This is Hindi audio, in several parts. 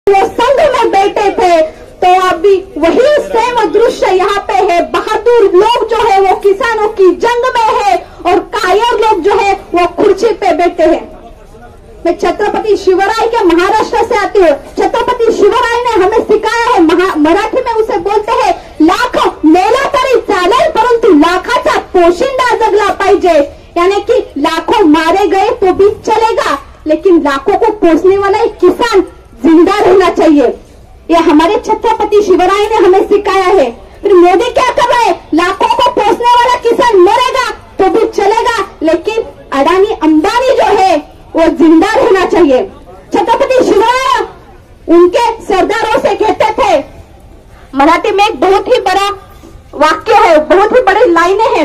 वो संघ में बैठे थे। तो अभी वही सेम दृश्य यहाँ पे है। बहादुर लोग जो है वो किसानों की जंग में है और कायर लोग जो है वो कुर्सी पे बैठे हैं। मैं छत्रपति शिवराय के महाराष्ट्र से आती हूँ। छत्रपति शिवराय ने हमें सिखाया है, मराठी में उसे बोलते हैं, लाख मेला तरी चालेल परंतु लाखाचा पोशिंदा जगला पाहिजे। यानी कि लाखों मारे गए तो भी चलेगा, लेकिन लाखों को पोसने वाला एक किसान जिंदा रहना चाहिए। ये हमारे छत्रपति शिवराय ने हमें सिखाया है। फिर मोदी क्या कर रहे हैं? लाखों को पोसने वाला किसान मरेगा तो भी चलेगा, लेकिन अडानी अंबानी जो है वो जिंदा रहना चाहिए। छत्रपति शिवराय उनके सरदारों से कहते थे, मराठी में एक बहुत ही बड़ा वाक्य है, बहुत ही बड़ी लाइनें हैं।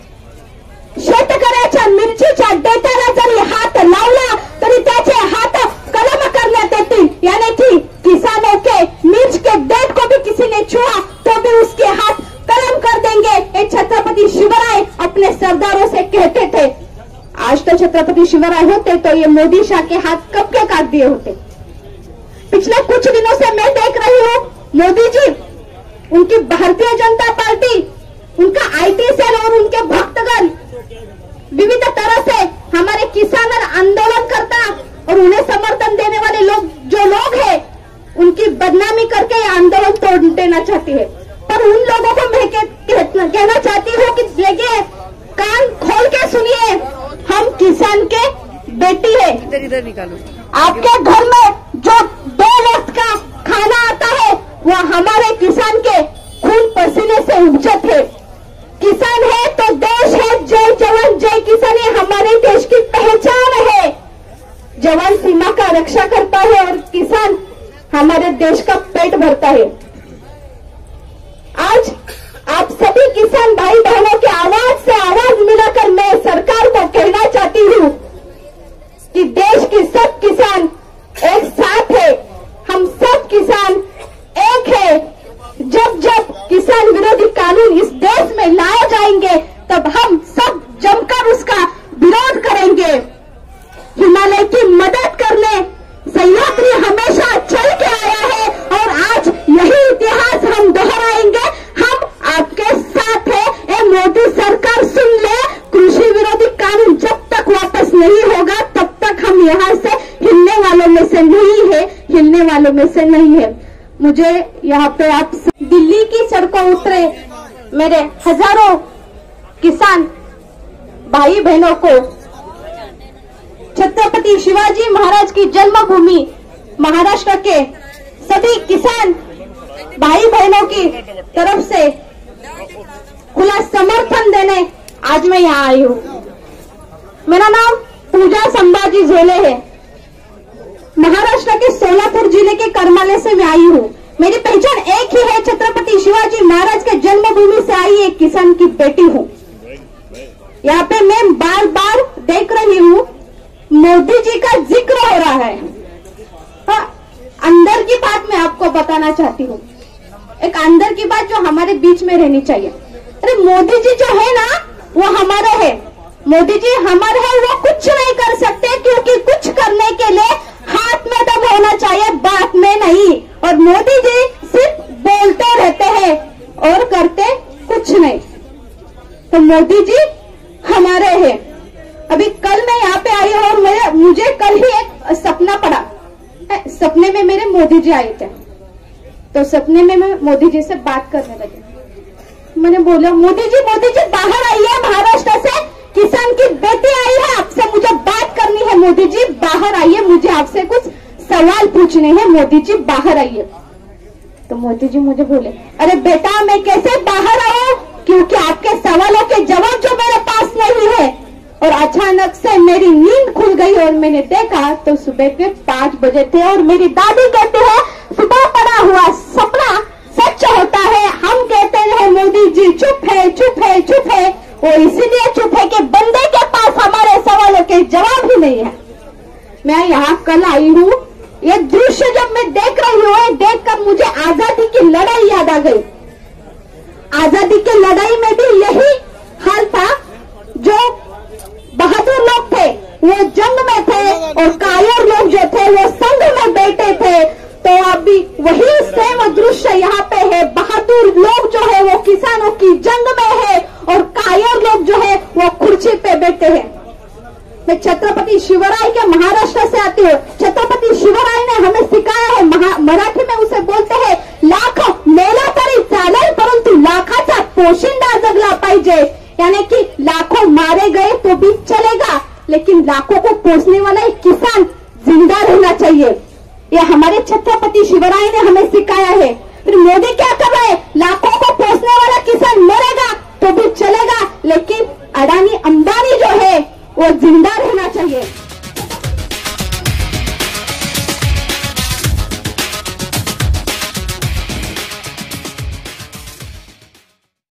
शेतकऱ्याच्या मिरचीच्या देठाला जरी हात लावला तरी त्याचे हाथ कलम करण्यात येतील। यानी कि किसानों के मिर्च के देठ को भी किसी ने छुआ तो भी उसके हाथ कलम कर देंगे। ये छत्रपति शिवराय अपने सरदारों से कहते थे। आज तो छत्रपति शिवराय होते तो ये मोदी शाह के हाथ कब के काट दिए होते। पिछले कुछ दिनों से मैं देख रही हूँ मोदी जी, उनकी भारतीय जनता पार्टी, उनका आईटी सेल और उनके भक्तगण विविध तरह से हमारे किसान आंदोलन करता और उन्हें समर्थन देने वाले लोग हैं, उनकी बदनामी करके ये आंदोलन तोड़ देना चाहती है। पर उन लोगों को मैं कहना चाहती हूँ कि देखिए, कान खोल के सुनिए, हम किसान के बेटी है। इधर निकालो। आपके घर में जो 2 वक्त का खाना आता है वो हमारे किसान के खून पसीने से उपजत है। किसान है तो देश है। जय जवान जय किसान, ये हमारे देश की पहचान है। जवान सीमा का रक्षा करता है और किसान हमारे देश का पेट भरता है। आज आप सभी किसान भाई बहनों की आवाज से आवाज मिलाकर मैं सरकार को कहना चाहती हूँ कि देश के सब किसान एक साथ है। हम सब किसान एक है। जब जब किसान विरोधी कानून इस देश में लाए जाएंगे तब हम सब जमकर उसका विरोध करेंगे। हिमालय की मदद करने सह्याद्री हमेशा चल के आया है और आज यही इतिहास हम दोहराएंगे। हम आपके साथ है। ये मोदी सरकार सुन ले, कृषि विरोधी कानून जब तक वापस नहीं होगा तब तक हम यहाँ से हिलने वालों में से नहीं है, हिलने वालों में से नहीं है। मुझे यहाँ पे आप दिल्ली की सड़कों उतरे मेरे हजारों किसान भाई बहनों को छत्रपति शिवाजी महाराज की जन्मभूमि महाराष्ट्र के सभी किसान भाई बहनों की तरफ से खुला समर्थन देने आज मैं यहाँ आई हूँ। मेरा नाम पूजा संभाजी झोले है। महाराष्ट्र के सोलापुर जिले के करमाले से मैं आई हूँ। मेरी पहचान एक ही है, छत्रपति शिवाजी महाराज के जन्मभूमि से आई एक किसान की बेटी हूँ। यहाँ पे मैं बार बार देख रही हूँ मोदी जी का जिक्र हो रहा है। अंदर की बात मैं आपको बताना चाहती हूँ, एक अंदर की बात जो हमारे बीच में रहनी चाहिए। अरे मोदी जी जो है ना वो हमारे है। मोदी जी हमारे है, वो कुछ नहीं कर सकते क्योंकि कुछ करने के लिए हाथ में दम होना चाहिए, बात में नहीं। और मोदी जी सिर्फ बोलते रहते हैं और करते कुछ नहीं। तो मोदी जी हमारे हैं। अभी कल मैं यहाँ पे आई और मुझे कल ही एक सपना पड़ा। सपने में मेरे मोदी जी आए थे, तो सपने में मैं मोदी जी से बात करने लगी। मैंने बोला मोदी जी बाहर आइए, महाराष्ट्र से किसान की बेटी आई है, आपसे मुझे बात करनी है। मोदी जी बाहर आइए, मुझे आपसे कुछ सवाल पूछने हैं। मोदी जी बाहर आइए। तो मोदी जी मुझे बोले, अरे बेटा मैं कैसे बाहर आऊं, क्योंकि आपके सवालों के जवाब जो मेरे पास नहीं है। और अचानक से मेरी नींद खुल गई और मैंने देखा तो सुबह के 5 बजे थे और मेरी दादी कहती है सुबह पड़ा हुआ सपना सच होता है। हम कहते हैं मोदी जी चुप है चुप है चुप है, वो इसीलिए चुप है कि बंदे के पास हमारे सवालों के जवाब ही नहीं है। मैं यहाँ कल आई हूँ, ये दृश्य जब मैं देख रही हूँ, देखकर मुझे आजादी की लड़ाई याद आ गई। आजादी की लड़ाई में भी यही हाल था। जो बहादुर लोग थे वो जंग में थे और कायर लोग जो थे वो संघ में बैठे थे। तो छत्रपति शिवराय ने हमें सिखाया है, मराठी में उसे बोलते हैं, लाख मेला तरी चालेल परंतु लाखाचा पोशिंदा जगला पाहिजे। यानी कि लाखों मारे गए तो भी चलेगा, लेकिन लाखों को पोसने वाला एक किसान जिंदा रहना चाहिए। ये हमारे छत्रपति शिवराय ने हमें सिखाया है। फिर मोदी क्या कर रहा है, लाखों को पोसने वाला किसान मरेगा तो भी चलेगा, लेकिन अडानी अंबानी जो है वो जिंदा रहना चाहिए।